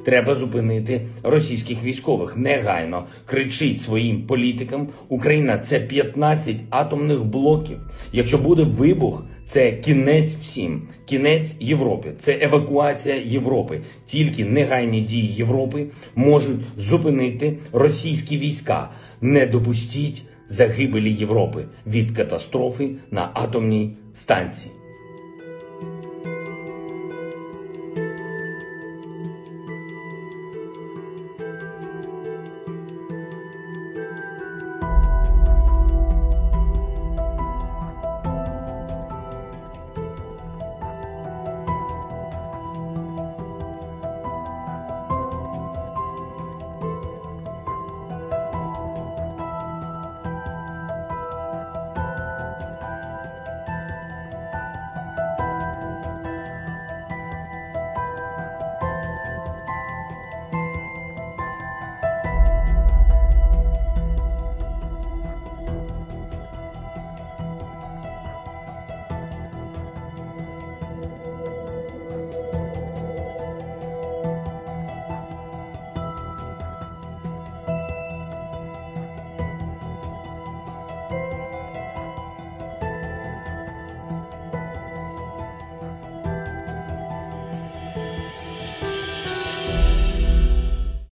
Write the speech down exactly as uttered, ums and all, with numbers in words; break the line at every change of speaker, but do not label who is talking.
Треба зупинити російських військових. Негайно кричить своїм політикам: Україна – це п'ятнадцять атомних блоків. Якщо буде вибух, це кінець всім. Кінець Європі. Це евакуація Європи. Тільки негайні дії Європи можуть зупинити російські війська. Не допустіть загибелі Європи від катастрофи на атомній станції.